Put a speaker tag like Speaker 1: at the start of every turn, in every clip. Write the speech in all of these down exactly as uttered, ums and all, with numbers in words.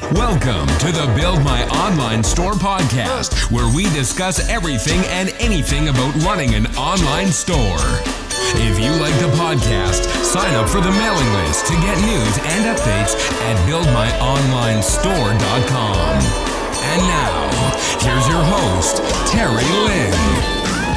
Speaker 1: Welcome to the Build My Online Store podcast, where we discuss everything and anything about running an online store. If you like the podcast, sign up for the mailing list to get news and updates at build my online store dot com. And now, here's your host, Terry Lynn.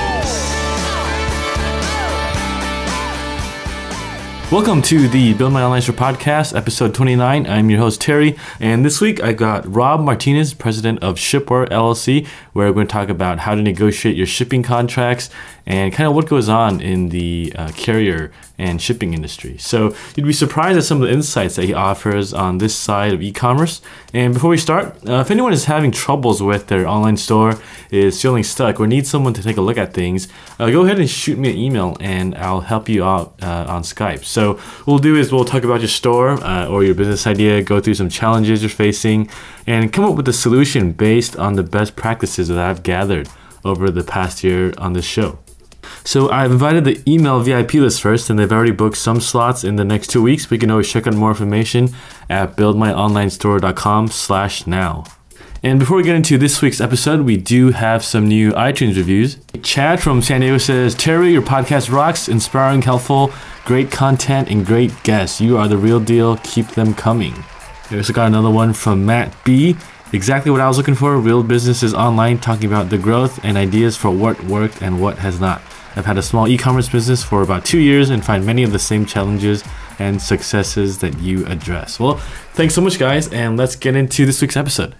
Speaker 2: Welcome to the Build My Online Store podcast, episode twenty-nine. I'm your host, Terry, and this week I got Rob Martinez, president of Shipware, L L C, where we're going to talk about how to negotiate your shipping contracts and kind of what goes on in the uh, carrier and shipping industry. So you'd be surprised at some of the insights that he offers on this side of e-commerce. And before we start, uh, if anyone is having troubles with their online store, is feeling stuck, or needs someone to take a look at things, uh, go ahead and shoot me an email and I'll help you out uh, on Skype. So what we'll do is we'll talk about your store uh, or your business idea, go through some challenges you're facing, and come up with a solution based on the best practices that I've gathered over the past year on this show. So I've invited the email V I P list first, and they've already booked some slots in the next two weeks. But you can always check out more information at build my online store dot com slash now. And before we get into this week's episode, we do have some new iTunes reviews. Chad from San Diego says, Terry, your podcast rocks, inspiring, helpful, great content, and great guests. You are the real deal. Keep them coming. We also got another one from Matt B. Exactly what I was looking for. Real businesses online, talking about the growth and ideas for what worked and what has not. I've had a small e-commerce business for about two years and find many of the same challenges and successes that you address. Well, thanks so much, guys, and let's get into this week's episode.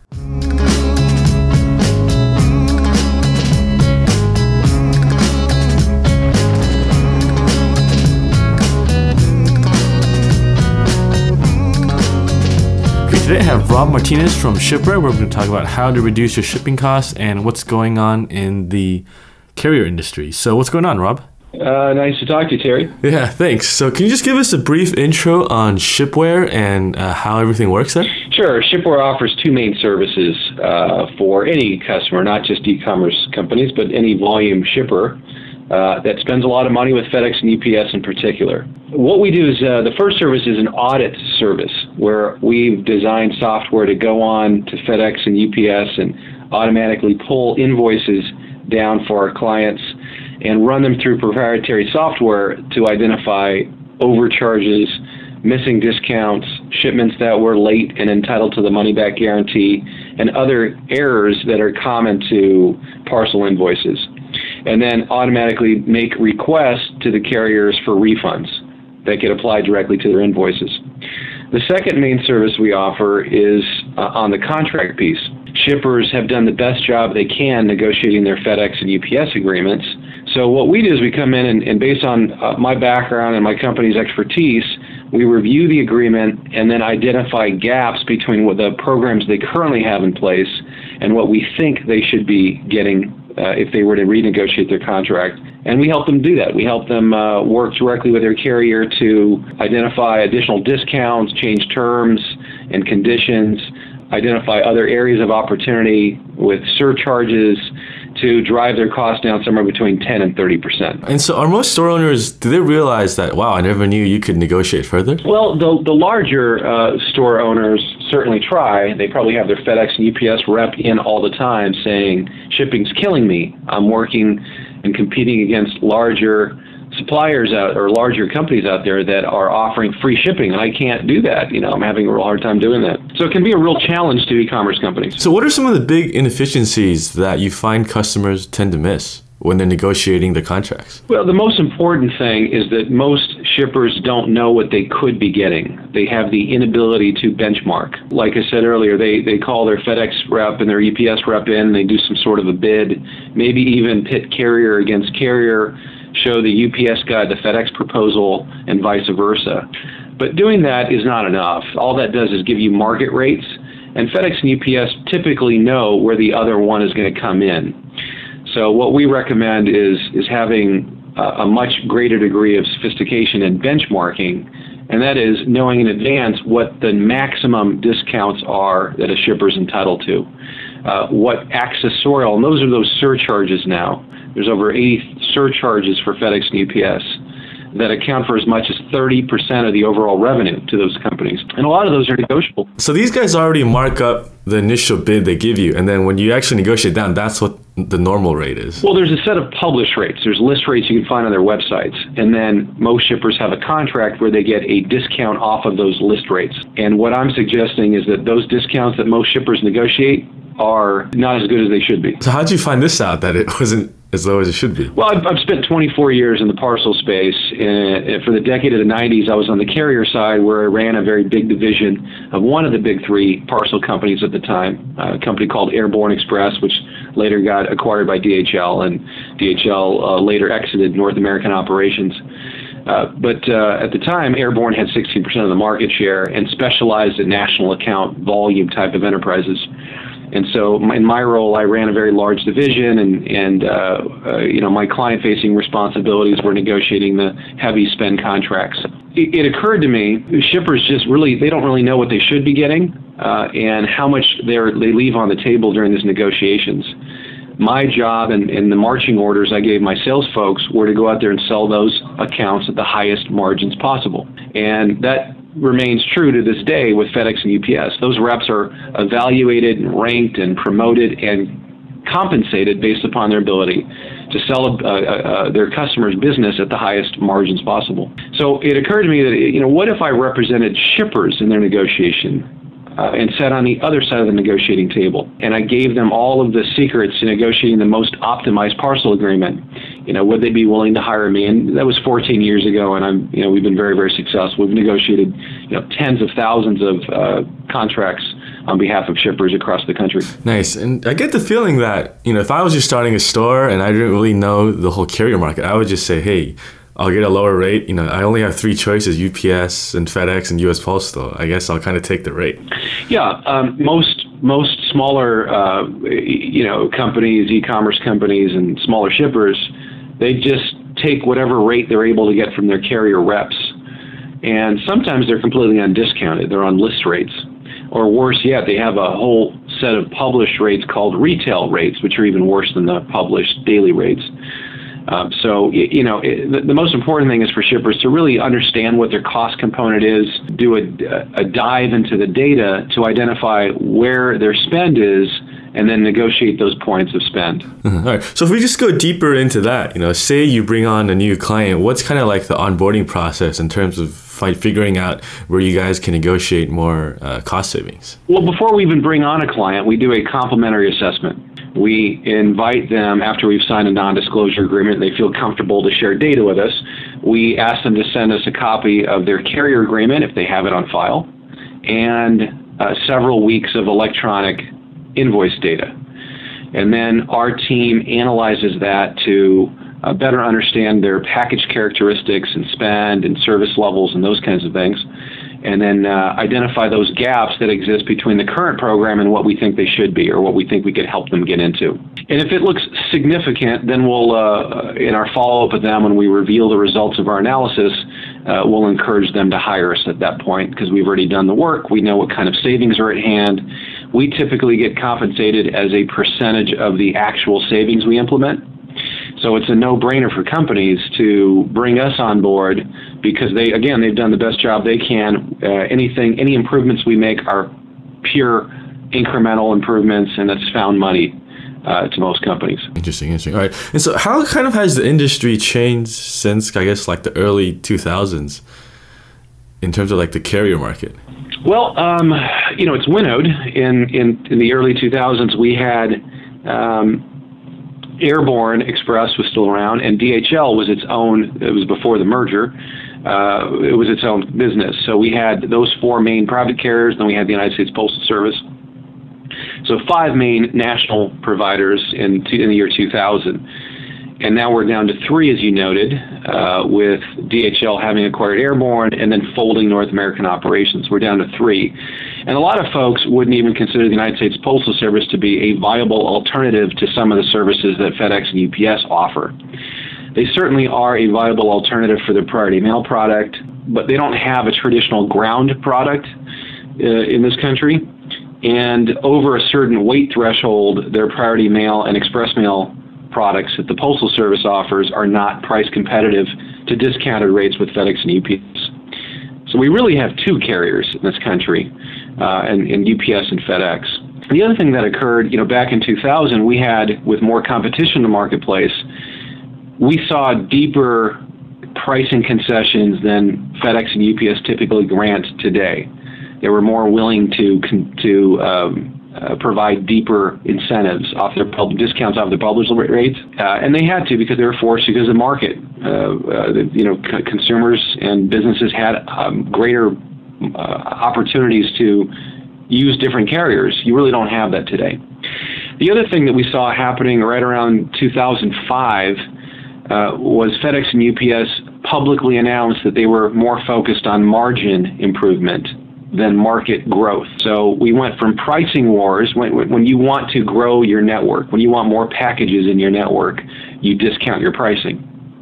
Speaker 2: Today I have Rob Martinez from Shipware, where we're going to talk about how to reduce your shipping costs and what's going on in the carrier industry. So what's going on, Rob?
Speaker 3: Uh, nice to talk to you, Terry.
Speaker 2: Yeah, thanks. So can you just give us a brief intro on Shipware and uh, how everything works there?
Speaker 3: Sure. Shipware offers two main services uh, for any customer, not just e-commerce companies, but any volume shipper uh, that spends a lot of money with FedEx and U P S in particular. What we do is uh, the first service is an audit service, where we've designed software to go on to FedEx and U P S and automatically pull invoices down for our clients and run them through proprietary software to identify overcharges, missing discounts, shipments that were late and entitled to the money-back guarantee, and other errors that are common to parcel invoices, and then automatically make requests to the carriers for refunds that get applied directly to their invoices. The second main service we offer is uh, on the contract piece. Shippers have done the best job they can negotiating their FedEx and U P S agreements. So what we do is we come in and, and based on uh, my background and my company's expertise, we review the agreement and then identify gaps between what the programs they currently have in place and what we think they should be getting uh, if they were to renegotiate their contract. And we help them do that. We help them uh, work directly with their carrier to identify additional discounts, change terms and conditions, identify other areas of opportunity with surcharges to drive their costs down somewhere between ten and thirty percent.
Speaker 2: And so are most store owners, do they realize that, wow, I never knew you could negotiate further?
Speaker 3: Well, the, the larger uh, store owners certainly try. They probably have their FedEx and U P S rep in all the time saying, shipping's killing me. I'm working and competing against larger suppliers out or larger companies out there that are offering free shipping, and I can't do that. You know, I'm having a real hard time doing that. So it can be a real challenge to e-commerce companies.
Speaker 2: So what are some of the big inefficiencies that you find customers tend to miss when they're negotiating the contracts?
Speaker 3: Well, the most important thing is that most shippers don't know what they could be getting. They have the inability to benchmark. Like I said earlier, they, they call their FedEx rep and their U P S rep in, and they do some sort of a bid, maybe even pit carrier against carrier, show the U P S guide, the FedEx proposal, and vice versa. But doing that is not enough. All that does is give you market rates, and FedEx and U P S typically know where the other one is going to come in. So what we recommend is, is having a, a much greater degree of sophistication in benchmarking, and that is knowing in advance what the maximum discounts are that a shipper is entitled to, uh, what accessorial, and those are those surcharges now. There's over eighty surcharges for FedEx and U P S that account for as much as thirty percent of the overall revenue to those companies. And a lot of those are negotiable.
Speaker 2: So these guys already mark up the initial bid they give you, and then when you actually negotiate down, that's what the normal rate is.
Speaker 3: Well, there's a set of published rates. There's list rates you can find on their websites. And then most shippers have a contract where they get a discount off of those list rates. And what I'm suggesting is that those discounts that most shippers negotiate are not as good as they should be.
Speaker 2: So how'd you find this out, that it wasn't as low as it should be?
Speaker 3: Well, I've, I've spent twenty-four years in the parcel space. And for the decade of the nineties, I was on the carrier side where I ran a very big division of one of the big three parcel companies at the time, a company called Airborne Express, which later got acquired by D H L, and D H L uh, later exited North American operations. Uh, but uh, at the time, Airborne had sixteen percent of the market share and specialized in national account volume type of enterprises. And so in my role, I ran a very large division, and, and uh, uh, you know, my client-facing responsibilities were negotiating the heavy spend contracts. It, it occurred to me, shippers just really, they don't really know what they should be getting uh, and how much they're, they leave on the table during these negotiations. My job and, and the marching orders I gave my sales folks were to go out there and sell those accounts at the highest margins possible. And that remains true to this day with FedEx and U P S. Those reps are evaluated and ranked and promoted and compensated based upon their ability to sell uh, uh, their customers' business at the highest margins possible. So it occurred to me that, you know, what if I represented shippers in their negotiation uh, and sat on the other side of the negotiating table, and I gave them all of the secrets to negotiating the most optimized parcel agreement? You know, would they be willing to hire me? And that was fourteen years ago, and I'm, you know, we've been very, very successful. We've negotiated, you know, tens of thousands of uh, contracts on behalf of shippers across the country.
Speaker 2: Nice. And I get the feeling that, you know, if I was just starting a store and I didn't really know the whole carrier market, I would just say, hey, I'll get a lower rate. You know, I only have three choices, U P S and FedEx and U S Postal. I guess I'll kind of take the rate.
Speaker 3: Yeah, um, most most smaller, uh, you know, companies, e-commerce companies and smaller shippers, they just take whatever rate they're able to get from their carrier reps. And sometimes they're completely undiscounted. They're on list rates. Or worse yet, they have a whole set of published rates called retail rates, which are even worse than the published daily rates. Um, so, you know, it, the, the most important thing is for shippers to really understand what their cost component is, do a, a dive into the data to identify where their spend is, and then negotiate those points of spend.
Speaker 2: Mm-hmm. All right. So if we just go deeper into that, you know, say you bring on a new client, what's kind of like the onboarding process in terms of fi- figuring out where you guys can negotiate more uh, cost savings?
Speaker 3: Well, before we even bring on a client, we do a complimentary assessment. We invite them, after we've signed a non-disclosure agreement, they feel comfortable to share data with us. We ask them to send us a copy of their carrier agreement, if they have it on file, and uh, several weeks of electronic invoice data. And then our team analyzes that to uh, better understand their package characteristics and spend and service levels and those kinds of things, and then uh, identify those gaps that exist between the current program and what we think they should be or what we think we could help them get into. And if it looks significant, then we'll, uh, in our follow-up with them, when we reveal the results of our analysis, uh, we'll encourage them to hire us at that point because we've already done the work. We know what kind of savings are at hand. We typically get compensated as a percentage of the actual savings we implement. So it's a no-brainer for companies to bring us on board because they, again, they've done the best job they can. Uh, anything, any improvements we make are pure incremental improvements, and that's found money uh, to most companies.
Speaker 2: Interesting, interesting. All right. And so how kind of has the industry changed since, I guess, like the early two thousands in terms of like the carrier market?
Speaker 3: Well, um, you know, it's winnowed. In, in, in the early two thousands, we had um, Airborne Express was still around, and D H L was its own, it was before the merger, uh, it was its own business. So we had those four main private carriers, then we had the United States Postal Service. So five main national providers in, in the year two thousand. And now we're down to three, as you noted, uh, with D H L having acquired Airborne and then folding North American operations. We're down to three. And a lot of folks wouldn't even consider the United States Postal Service to be a viable alternative to some of the services that FedEx and U P S offer. They certainly are a viable alternative for their priority mail product, but they don't have a traditional ground product uh, in this country. And over a certain weight threshold, their priority mail and express mail products that the Postal Service offers are not price competitive to discounted rates with FedEx and U P S. So we really have two carriers in this country, uh, and, and U P S and FedEx. The other thing that occurred, you know, back in two thousand, we had, with more competition in the marketplace, we saw deeper pricing concessions than FedEx and U P S typically grant today. They were more willing to to um, uh, provide deeper incentives off their pub- discounts off their published rates, uh, and they had to because they were forced because of the market. Uh, uh, the, you know, c- consumers and businesses had um, greater uh, opportunities to use different carriers. You really don't have that today. The other thing that we saw happening right around two thousand five uh, was FedEx and U P S publicly announced that they were more focused on margin improvement than market growth. So we went from pricing wars. When, when you want to grow your network, when you want more packages in your network, you discount your pricing.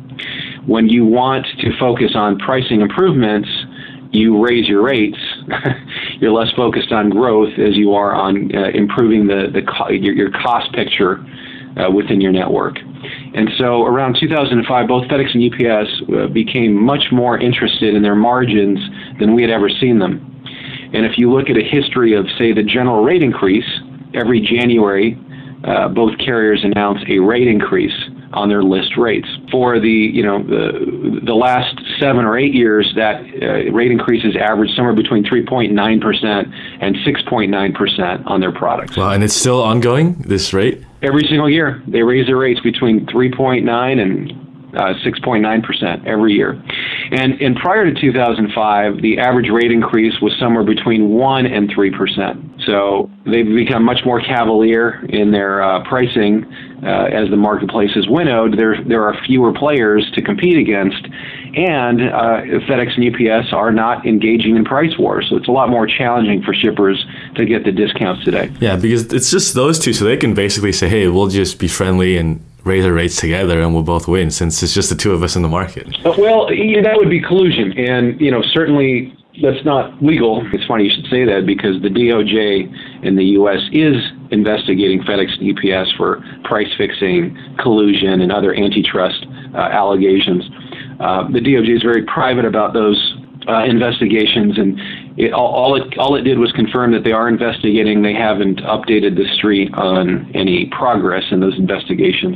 Speaker 3: When you want to focus on pricing improvements, you raise your rates. You're less focused on growth as you are on uh, improving the, the co- your, your cost picture uh, within your network. And so around two thousand five, both FedEx and U P S uh, became much more interested in their margins than we had ever seen them. And if you look at a history of, say, the general rate increase, every January, uh, both carriers announce a rate increase on their list rates. For the, you know, the, the last seven or eight years, that uh, rate increases average somewhere between three point nine percent and six point nine percent on their products.
Speaker 2: Wow, and it's still ongoing, this rate?
Speaker 3: Every single year, they raise their rates between three point nine and uh, six point nine percent every year. And, and prior to two thousand five, the average rate increase was somewhere between one and three percent. So they've become much more cavalier in their uh, pricing uh, as the marketplace is winnowed. There, there are fewer players to compete against, and uh, FedEx and U P S are not engaging in price wars. So it's a lot more challenging for shippers to get the discounts today.
Speaker 2: Yeah, because it's just those two, so they can basically say, hey, we'll just be friendly and raise our rates together and we'll both win, since it's just the two of us in the market.
Speaker 3: Well, yeah, that would be collusion, and you know, certainly that's not legal. It's funny you should say that, because the D O J in the U S is investigating FedEx and U P S for price fixing, collusion, and other antitrust uh, allegations. Uh, the D O J is very private about those uh, investigations, and it, all, all it all it did was confirm that they are investigating. They haven't updated the street on any progress in those investigations.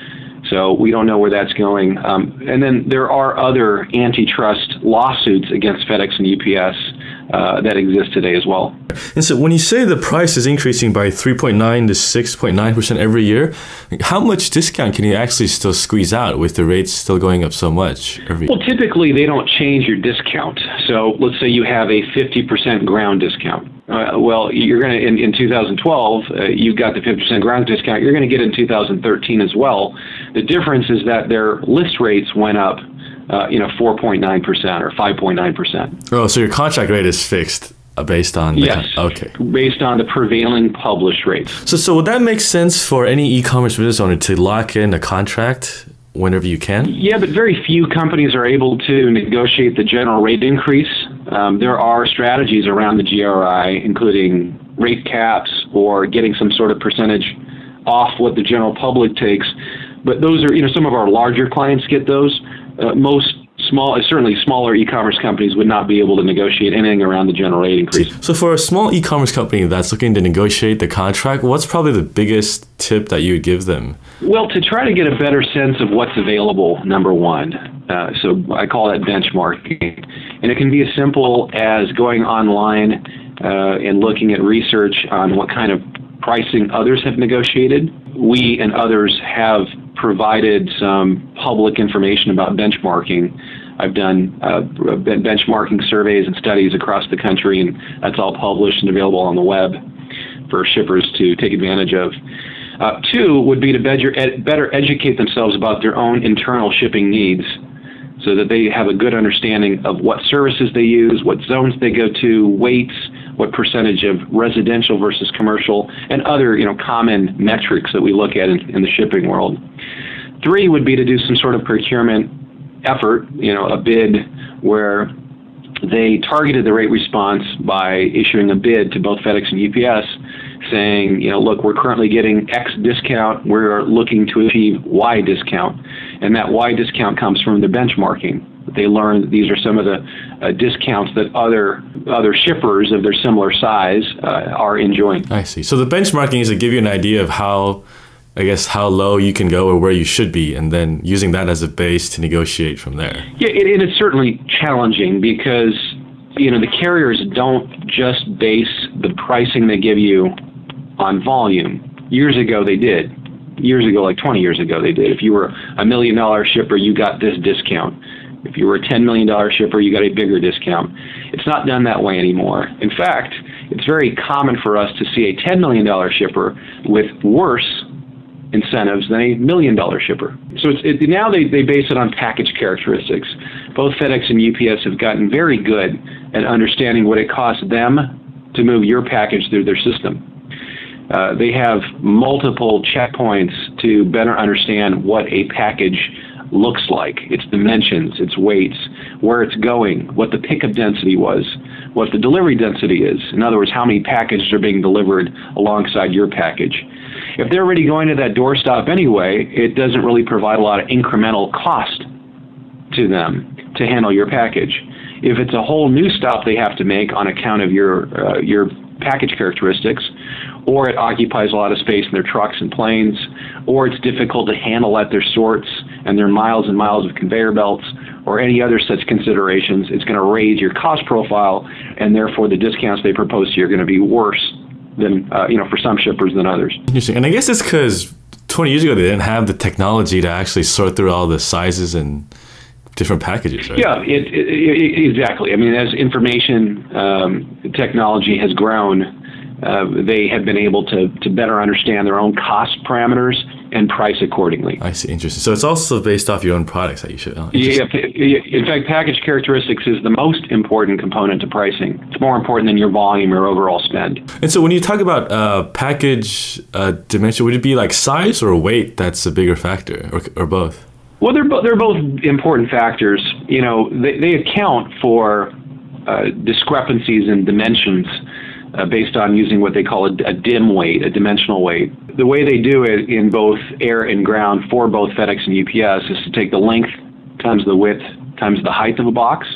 Speaker 3: So we don't know where that's going. Um, and then there are other antitrust lawsuits against FedEx and U P S uh, that exist today as well.
Speaker 2: And so when you say the price is increasing by three point nine to six point nine percent every year, how much discount can you actually still squeeze out with the rates still going up so much every year?
Speaker 3: Well, typically they don't change your discount. So let's say you have a fifty percent ground discount. Uh, well, you're going to, in, in two thousand twelve, uh, you got the fifty percent ground discount. You're going to get it in two thousand thirteen as well. The difference is that their list rates went up, uh, you know, four point nine percent or five point nine percent.
Speaker 2: Oh, so your contract rate is fixed based on the
Speaker 3: yes,
Speaker 2: con- okay.
Speaker 3: based on the prevailing published rates.
Speaker 2: So, so would that make sense for any e-commerce business owner to lock in a contract whenever you can?
Speaker 3: Yeah, but very few companies are able to negotiate the general rate increase. Um, there are strategies around the G R I, including rate caps or getting some sort of percentage off what the general public takes. But those are, you know, some of our larger clients get those. Uh, most small, certainly smaller e-commerce companies would not be able to negotiate anything around the general rate increase.
Speaker 2: So for a small e-commerce company that's looking to negotiate the contract, what's probably the biggest tip that you would give them?
Speaker 3: Well, to try to get a better sense of what's available, number one. Uh, so I call that benchmarking. And it can be as simple as going online uh, and looking at research on what kind of pricing others have negotiated. We and others have provided some public information about benchmarking. I've done uh, benchmarking surveys and studies across the country, and that's all published and available on the web for shippers to take advantage of. Uh, two would be to better, ed- better educate themselves about their own internal shipping needs, so that they have a good understanding of what services they use, what zones they go to, weights, what percentage of residential versus commercial, and other, you know, common metrics that we look at in, in the shipping world. Three would be to do some sort of procurement effort, you know, a bid where they targeted the rate response by issuing a bid to both FedEx and U P S, saying, you know, look, we're currently getting X discount, we're looking to achieve Y discount, and that Y discount comes from the benchmarking. They learn that these are some of the uh, discounts that other other shippers of their similar size uh, are enjoying.
Speaker 2: I see. So the benchmarking is to give you an idea of how, I guess, how low you can go or where you should be, and then using that as a base to negotiate from there.
Speaker 3: Yeah, it, it is certainly challenging because, you know, the carriers don't just base the pricing they give you on volume. Years ago, they did. Years ago, like twenty years ago, they did. If you were a million dollar shipper, you got this discount. If you were a ten million dollar shipper, you got a bigger discount. It's not done that way anymore. In fact, it's very common for us to see a ten million dollar shipper with worse incentives than a million dollar shipper. So it's, it, now they, they base it on package characteristics. Both FedEx and U P S have gotten very good at understanding what it costs them to move your package through their system. Uh, they have multiple checkpoints to better understand what a package looks like, its dimensions, its weights, where it's going, what the pickup density was, what the delivery density is. In other words, how many packages are being delivered alongside your package. If they're already going to that doorstop anyway, it doesn't really provide a lot of incremental cost to them to handle your package. If it's a whole new stop they have to make on account of your uh, your package characteristics, or it occupies a lot of space in their trucks and planes, or it's difficult to handle at their sorts and their miles and miles of conveyor belts, or any other such considerations, it's going to raise your cost profile, and therefore the discounts they propose to you are going to be worse than, uh, you know, for some shippers than others.
Speaker 2: Interesting. And I guess it's because twenty years ago they didn't have the technology to actually sort through all the sizes and different packages, right?
Speaker 3: Yeah, it, it, it, exactly. I mean, as information um, technology has grown, uh, they have been able to, to better understand their own cost parameters and price accordingly.
Speaker 2: I see. Interesting. So it's also based off your own products that you should. Oh,
Speaker 3: yeah. In fact, package characteristics is the most important component to pricing. It's more important than your volume or overall spend.
Speaker 2: And so when you talk about uh, package uh, dimension, would it be like size or weight that's a bigger factor, or, or both?
Speaker 3: Well, they're, bo- they're both important factors. You know, they, they account for uh, discrepancies in dimensions uh, based on using what they call a, a dim weight, a dimensional weight. The way they do it in both air and ground for both FedEx and U P S is to take the length times the width times the height of a box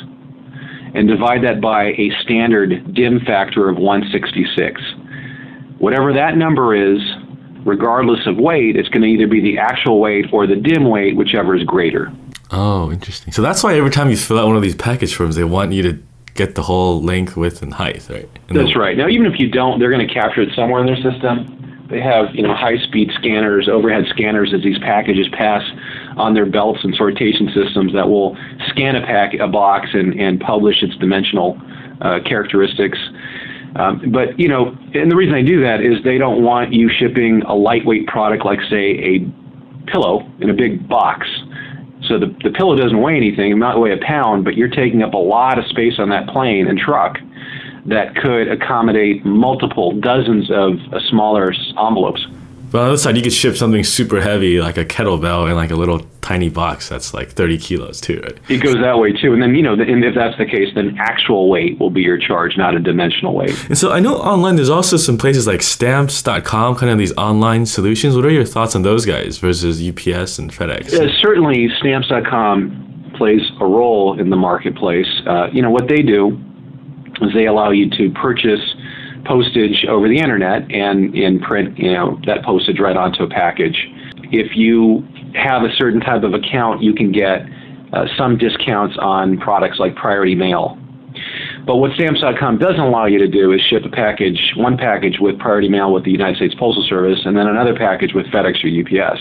Speaker 3: and divide that by a standard dim factor of one sixty-six. Whatever that number is, regardless of weight, it's going to either be the actual weight or the dim weight, whichever is greater.
Speaker 2: Oh, interesting. So that's why every time you fill out one of these package forms, they want you to get the whole length, width, and height, right? And
Speaker 3: that's
Speaker 2: then,
Speaker 3: right. Now, even if you don't, they're going to capture it somewhere in their system. They have, you know, high-speed scanners, overhead scanners as these packages pass on their belts and sortation systems that will scan a pack, a box, and, and publish its dimensional uh, characteristics. Um, but, you know, and the reason they do that is they don't want you shipping a lightweight product like, say, a pillow in a big box. So the, the pillow doesn't weigh anything, it might weigh a pound, but you're taking up a lot of space on that plane and truck that could accommodate multiple dozens of uh, smaller envelopes.
Speaker 2: But on the other side, you could ship something super heavy, like a kettlebell, in like a little tiny box that's like thirty kilos too, right?
Speaker 3: It goes that way too. And then, you know, and if that's the case, then actual weight will be your charge, not a dimensional weight.
Speaker 2: And so I know online there's also some places like stamps dot com, kind of these online solutions. What are your thoughts on those guys versus U P S and FedEx?
Speaker 3: Uh, certainly, stamps dot com plays a role in the marketplace. Uh, you know, what they do is they allow you to purchase postage over the internet and, and print, you know, that postage right onto a package. If you have a certain type of account, you can get uh, some discounts on products like priority mail. But what stamps dot com doesn't allow you to do is ship a package, one package with priority mail with the United States Postal Service, and then another package with FedEx or U P S.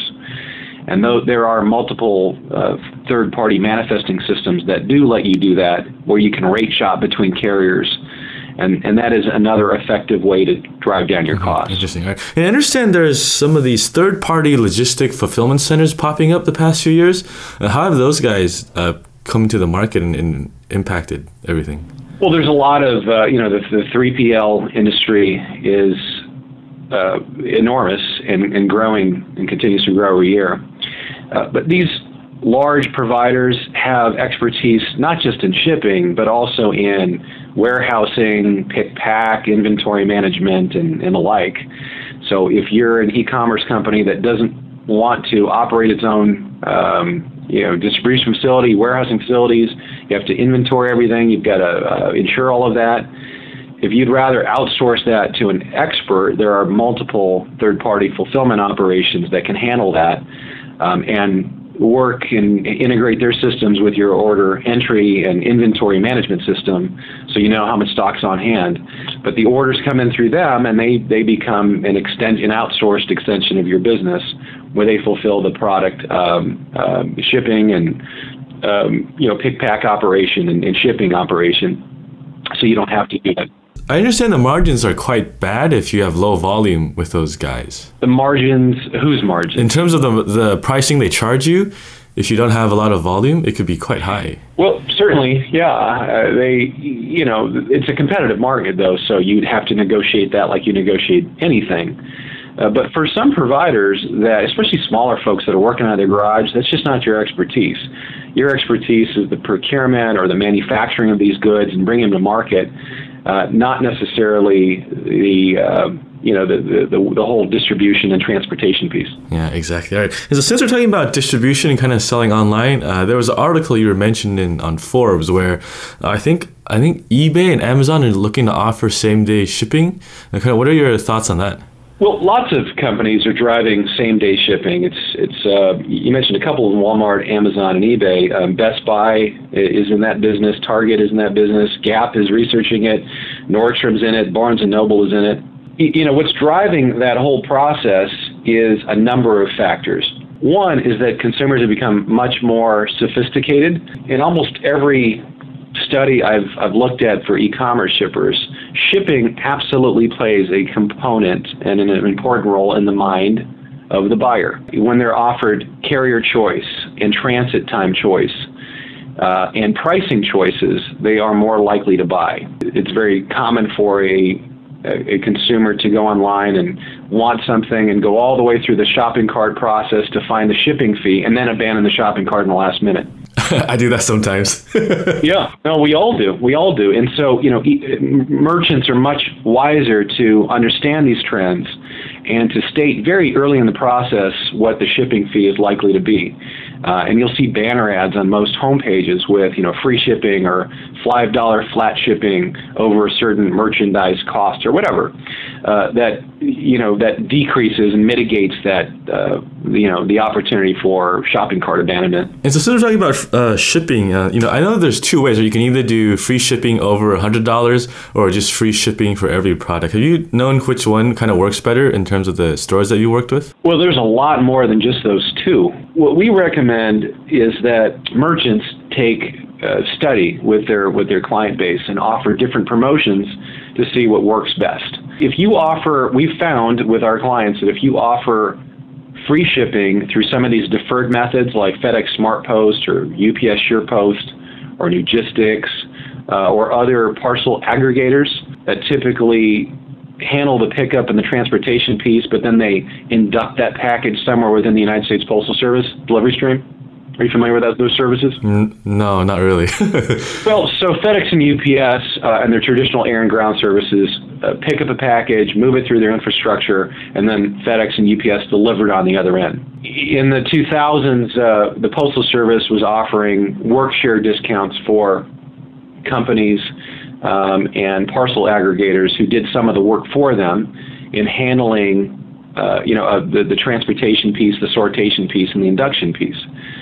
Speaker 3: And though there are multiple uh, third-party manifesting systems that do let you do that, where you can rate shop between carriers, and, and that is another effective way to drive down your costs.
Speaker 2: Interesting. Right. And I understand there's some of these third-party logistic fulfillment centers popping up the past few years. Uh, how have those guys uh, come to the market and, and impacted everything?
Speaker 3: Well, there's a lot of, uh, you know, the, the three P L industry is uh, enormous and, and growing and continues to grow every year. Uh, but these large providers have expertise not just in shipping, but also in warehousing, pick, pack, inventory management, and, and the like. So if you're an e-commerce company that doesn't want to operate its own um, you know, distribution facility, warehousing facilities, you have to inventory everything, you've got to uh, insure all of that. If you'd rather outsource that to an expert, there are multiple third-party fulfillment operations that can handle that um, and work and integrate their systems with your order entry and inventory management system so you know how much stock's on hand. But the orders come in through them, and they, they become an, extend, an outsourced extension of your business where they fulfill the product um, um, shipping and um, you know, pick pack operation and, and shipping operation, so you don't have to do that.
Speaker 2: I understand the margins are quite bad if you have low volume with those guys.
Speaker 3: The margins, whose margins?
Speaker 2: In terms of the the pricing they charge you, if you don't have a lot of volume, it could be quite high.
Speaker 3: Well, certainly, yeah. Uh, they, you know, it's a competitive market though, so you'd have to negotiate that like you negotiate anything. Uh, but for some providers, that especially smaller folks that are working out of their garage, that's just not your expertise. Your expertise is the procurement or the manufacturing of these goods and bringing them to market, uh, not necessarily the uh, you know the, the the whole distribution and transportation piece.
Speaker 2: Yeah, exactly. All right. So since we're talking about distribution and kind of selling online, uh, there was an article you were mentioned in on Forbes where uh, I think I think eBay and Amazon are looking to offer same day shipping. And kind of, what are your thoughts on that?
Speaker 3: Well, lots of companies are driving same-day shipping. It's it's. Uh, you mentioned a couple of them: Walmart, Amazon, and eBay. Um, Best Buy is in that business. Target is in that business. Gap is researching it. Nordstrom's in it. Barnes and Noble is in it. You know, what's driving that whole process is a number of factors. One is that consumers have become much more sophisticated. In almost every study I've I've looked at for e-commerce shippers, shipping absolutely plays a component and an important role in the mind of the buyer. When they're offered carrier choice and transit time choice uh, and pricing choices, they are more likely to buy. It's very common for a a consumer to go online and want something and go all the way through the shopping cart process to find the shipping fee and then abandon the shopping cart in the last minute.
Speaker 2: I do that sometimes.
Speaker 3: Yeah, no, we all do. We all do. And so, you know, e- merchants are much wiser to understand these trends and to state very early in the process what the shipping fee is likely to be. Uh, and you'll see banner ads on most homepages with, you know, free shipping or five dollars flat shipping over a certain merchandise cost or whatever. Uh, that, you know, that decreases and mitigates that, uh, you know, the opportunity for shopping cart abandonment.
Speaker 2: And so since we're talking about uh, shipping, uh, you know, I know there's two ways. Or you can either do free shipping over one hundred dollars or just free shipping for every product. Have you known which one kind of works better in terms of the stores that you worked with?
Speaker 3: Well, there's a lot more than just those two. What we recommend is that merchants take uh, study with their with their client base and offer different promotions to see what works best. If you offer, we've found with our clients that if you offer free shipping through some of these deferred methods like FedEx SmartPost or U P S SurePost or Nugistics uh, or other parcel aggregators that typically handle the pickup and the transportation piece, but then they induct that package somewhere within the United States Postal Service delivery stream. Are you familiar with those services?
Speaker 2: N- no, not really.
Speaker 3: Well, so FedEx and U P S uh, and their traditional air and ground services uh, pick up a package, move it through their infrastructure, and then FedEx and U P S deliver it on the other end. In the two thousands, uh, the Postal Service was offering work share discounts for companies um, and parcel aggregators who did some of the work for them in handling uh, you know, uh, the, the transportation piece, the sortation piece, and the induction piece.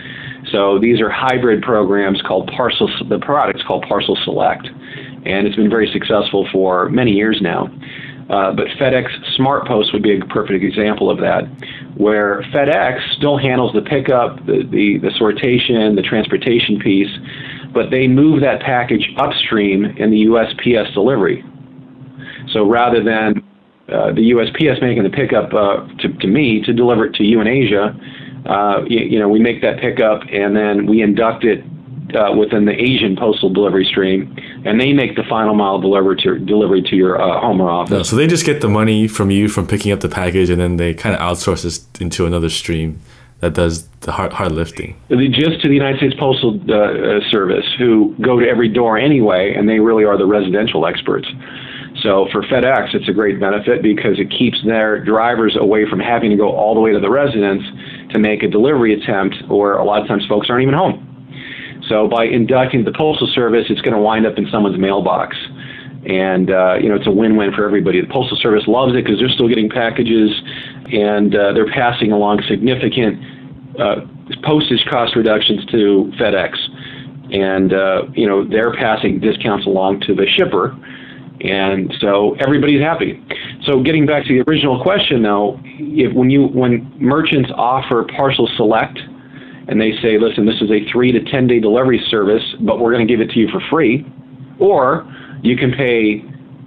Speaker 3: So these are hybrid programs called Parcel, the product's called Parcel Select, and it's been very successful for many years now. Uh, but FedEx SmartPost would be a perfect example of that, where FedEx still handles the pickup, the, the, the sortation, the transportation piece, but they move that package upstream in the U S P S delivery. So rather than uh, the U S P S making the pickup uh, to, to me to deliver it to you in Asia, Uh, you, you know, we make that pickup and then we induct it uh, within the Asian postal delivery stream, and they make the final mile delivery to delivery to your uh, home or office.
Speaker 2: No, so they just get the money from you from picking up the package, and then they kind of outsource this into another stream. that does the hard, hard lifting?
Speaker 3: Just to the United States Postal uh, Service, who go to every door anyway, and they really are the residential experts. So for FedEx, it's a great benefit because it keeps their drivers away from having to go all the way to the residence to make a delivery attempt, or a lot of times folks aren't even home. So by inducting the Postal Service, it's going to wind up in someone's mailbox. And, uh, you know, it's a win-win for everybody. The Postal Service loves it because they're still getting packages, and uh, they're passing along significant uh, postage cost reductions to FedEx. And, uh, you know, they're passing discounts along to the shipper. And so everybody's happy. So getting back to the original question, though, if when you when merchants offer Parcel Select, and they say, listen, this is a three to ten day delivery service, but we're going to give it to you for free, or you can pay,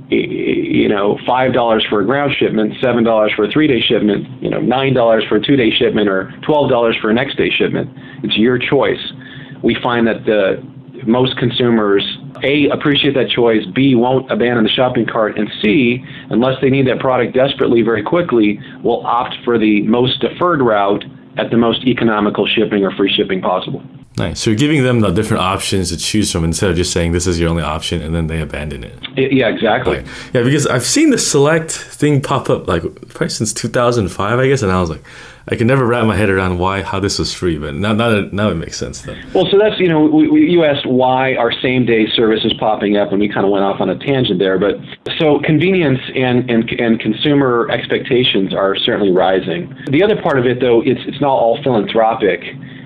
Speaker 3: you know, five dollars for a ground shipment, seven dollars for a three day shipment, you know, nine dollars for a two day shipment, or twelve dollars for a next day shipment. It's your choice. We find that the most consumers, A, appreciate that choice, B, won't abandon the shopping cart, and C, unless they need that product desperately very quickly, will opt for the most deferred route at the most economical shipping or free shipping possible.
Speaker 2: Nice. So you're giving them the different options to choose from instead of just saying this is your only option and then they abandon it.
Speaker 3: Yeah, exactly.
Speaker 2: Okay. Yeah, because I've seen the Select thing pop up like probably since two thousand five, I guess, and I was like, I can never wrap my head around why, how this was free, but now, now, that, now it makes sense then.
Speaker 3: Well, so that's, you know, we, we, you asked why our same-day service is popping up, and we kind of went off on a tangent there. But so convenience and, and, and consumer expectations are certainly rising. The other part of it, though, it's, it's not all philanthropic.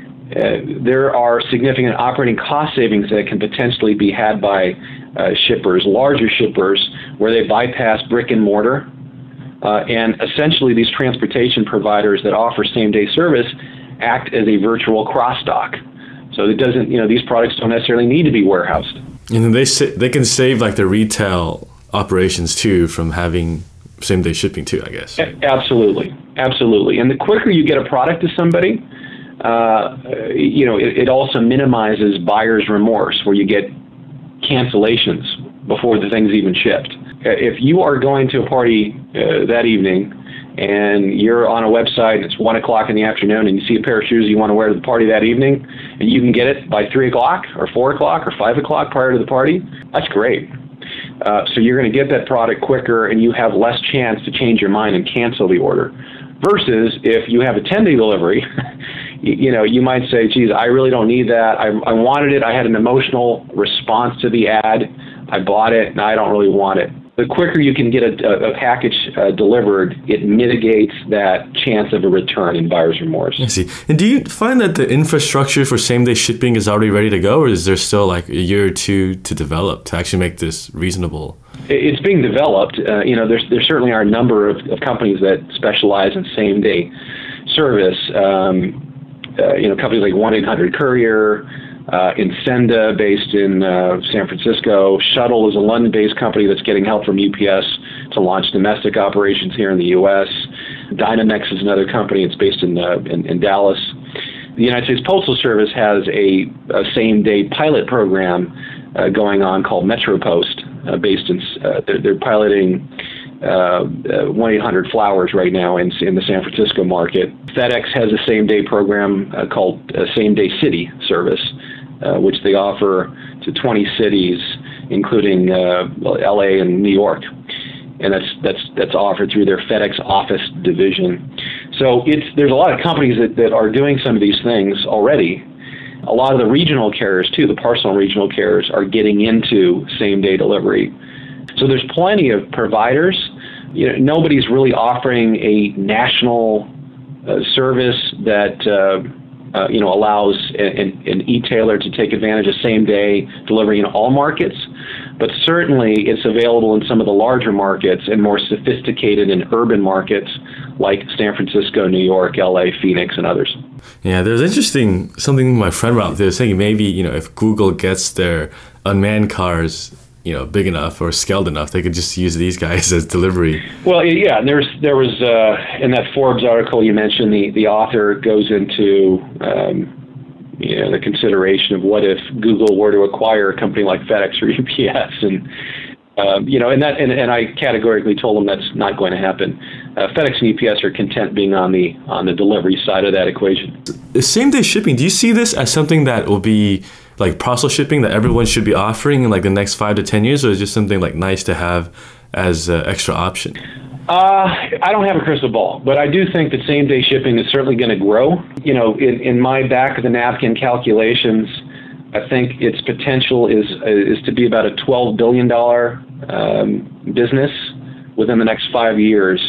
Speaker 3: Uh, there are significant operating cost savings that can potentially be had by uh, shippers, larger shippers, where they bypass brick and mortar. Uh, and essentially, these transportation providers that offer same-day service act as a virtual cross-dock. So it doesn't, you know, these products don't necessarily need to be warehoused.
Speaker 2: And then they sa- they can save like the retail operations too from having same-day shipping too, I guess.
Speaker 3: A- absolutely, absolutely. And the quicker you get a product to somebody, uh, you know, it, it also minimizes buyer's remorse, where you get cancellations before the thing's even shipped. If you are going to a party uh, that evening and you're on a website, it's one o'clock in the afternoon, and you see a pair of shoes you want to wear to the party that evening, and you can get it by three o'clock or four o'clock or five o'clock prior to the party, that's great. Uh, so you're going to get that product quicker, and you have less chance to change your mind and cancel the order. Versus if you have a ten-day delivery, you, you know, you might say, geez, I really don't need that. I, I wanted it. I had an emotional response to the ad. I bought it, and I don't really want it. The quicker you can get a, a, a package uh, delivered, it mitigates that chance of a return in buyer's remorse.
Speaker 2: I see. And do you find that the infrastructure for same-day shipping is already ready to go, or is there still like a year or two to develop to actually make this reasonable?
Speaker 3: It's being developed. Uh, you know, there's, there certainly are a number of, of companies that specialize in same-day service. Um, uh, you know, companies like one eight hundred Courier, Uh, Incenda, based in uh, San Francisco. Shuttle is a London-based company that's getting help from U P S to launch domestic operations here in the U S Dynamex is another company. It's based in, uh, in, in Dallas. The United States Postal Service has a, a same-day pilot program uh, going on called MetroPost, uh, based in, uh, they're, they're piloting uh, one eight hundred Flowers right now in, in the San Francisco market. FedEx has a same-day program uh, called uh, Same-Day City Service, Uh, which they offer to twenty cities, including uh, L A and New York, and that's that's that's offered through their FedEx Office division. So it's there's a lot of companies that, that are doing some of these things already. A lot of the regional carriers too, the parcel and regional carriers, are getting into same-day delivery. So there's plenty of providers. You know, nobody's really offering a national uh, service that. Uh, Uh, you know, allows an, an e-tailer to take advantage of same-day delivery in all markets, but certainly it's available in some of the larger markets and more sophisticated and urban markets like San Francisco, New York, L A, Phoenix, and others.
Speaker 2: Yeah, there's interesting, something my friend brought up. They were saying maybe, you know, if Google gets their unmanned cars, you know, big enough or scaled enough, they could just use these guys as delivery.
Speaker 3: Well, yeah, there's there was uh, in that Forbes article you mentioned, the the author goes into um, you know the consideration of what if Google were to acquire a company like FedEx or U P S, and um, you know, and that and, and I categorically told them that's not going to happen. uh, FedEx and U P S are content being on the on the delivery side of that equation.
Speaker 2: Same day shipping, do you see this as something that will be like parcel shipping that everyone should be offering in like the next five to ten years, or is it just something like nice to have as an extra option?
Speaker 3: Uh, I don't have a crystal ball, but I do think that same day shipping is certainly going to grow. You know, in, in my back of the napkin calculations, I think its potential is is to be about a twelve billion dollars um, business within the next five years.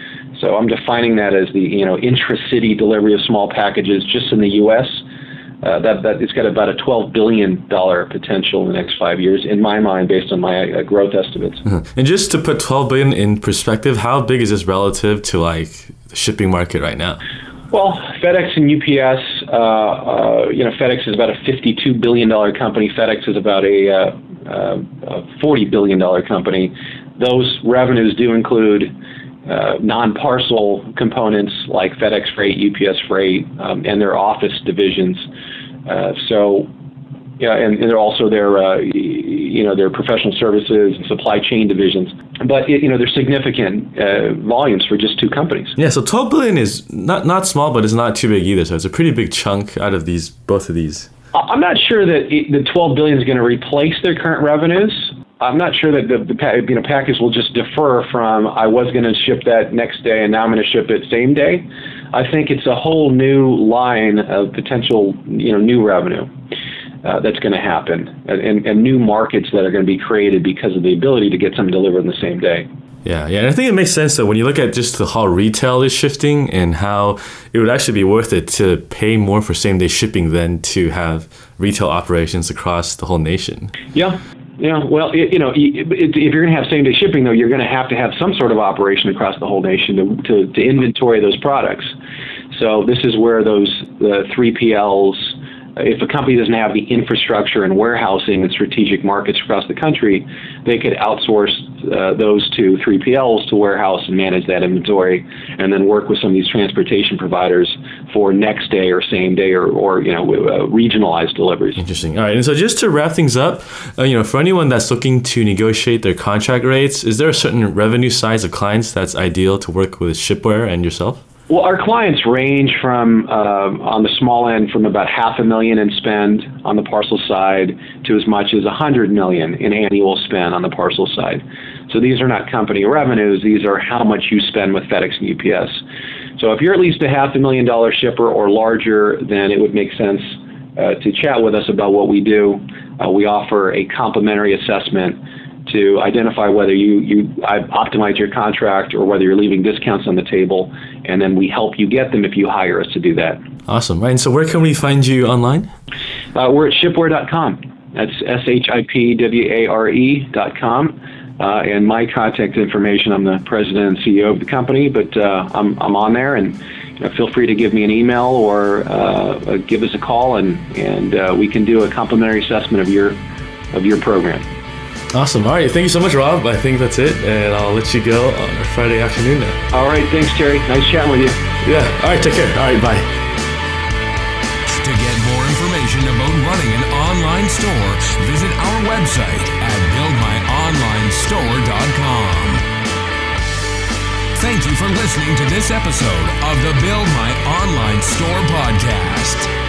Speaker 3: So I'm defining that as the, you know, intra-city delivery of small packages just in the U S. Uh, that, that it's got about a twelve billion dollars potential in the next five years, in my mind, based on my uh, growth estimates.
Speaker 2: Mm-hmm. And just to put twelve billion dollars in perspective, how big is this relative to like the shipping market right now?
Speaker 3: Well, FedEx and U P S, uh, uh, you know, FedEx is about a fifty-two billion dollars company. FedEx is about a, uh, uh, a forty billion dollars company. Those revenues do include uh, non-parcel components like FedEx Freight, U P S Freight, um, and their office divisions. Uh, so, yeah, and, and they're also their, uh, you know, their professional services and supply chain divisions. But it, you know, they're significant uh, volumes for just two companies.
Speaker 2: Yeah, so twelve billion is not not small, but it's not too big either. So it's a pretty big chunk out of these, both of these.
Speaker 3: I'm not sure that it, the twelve billion is going to replace their current revenues. I'm not sure that the, the you know package will just defer from I was going to ship that next day and now I'm going to ship it same day. I think it's a whole new line of potential, you know, new revenue uh, that's going to happen, and, and new markets that are going to be created because of the ability to get something delivered in the same day.
Speaker 2: Yeah, yeah, and I think it makes sense though when you look at just the, how retail is shifting and how it would actually be worth it to pay more for same day shipping than to have retail operations across the whole nation.
Speaker 3: Yeah. Yeah, well, it, you know, if you're going to have same-day shipping, though, you're going to have to have some sort of operation across the whole nation to, to, to inventory those products. So this is where those the three P Ls, if a company doesn't have the infrastructure and warehousing in strategic markets across the country, they could outsource uh, those to three P Ls to warehouse and manage that inventory, and then work with some of these transportation providers for next day or same day or, or you know, uh, regionalized deliveries.
Speaker 2: Interesting. All right. And so just to wrap things up, uh, you know, for anyone that's looking to negotiate their contract rates, is there a certain revenue size of clients that's ideal to work with Shipware and yourself?
Speaker 3: Well, our clients range from, uh, on the small end, from about half a million in spend on the parcel side to as much as a hundred million in annual spend on the parcel side. So these are not company revenues; these are how much you spend with FedEx and U P S. So if you're at least a half a million dollar shipper or larger, then it would make sense uh, to chat with us about what we do. Uh, we offer a complimentary assessment to identify whether you, you optimize your contract or whether you're leaving discounts on the table, and then we help you get them if you hire us to do that.
Speaker 2: Awesome. Right. And so where can we find you online?
Speaker 3: Uh, we're at shipware dot com. That's S H I P W A R E dot com. Uh, and my contact information, I'm the president and C E O of the company, but uh, I'm, I'm on there, and you know, feel free to give me an email or uh, give us a call, and, and uh, we can do a complimentary assessment of your of your program.
Speaker 2: Awesome. All right. Thank you so much, Rob. I think that's it, and I'll let you go on a Friday afternoon now.
Speaker 3: All right. Thanks, Terry. Nice chatting with you.
Speaker 2: Yeah. All right. Take care. All right. Bye.
Speaker 1: To get more information about running an online store, visit our website at build my online store dot com. Thank you for listening to this episode of the Build My Online Store podcast.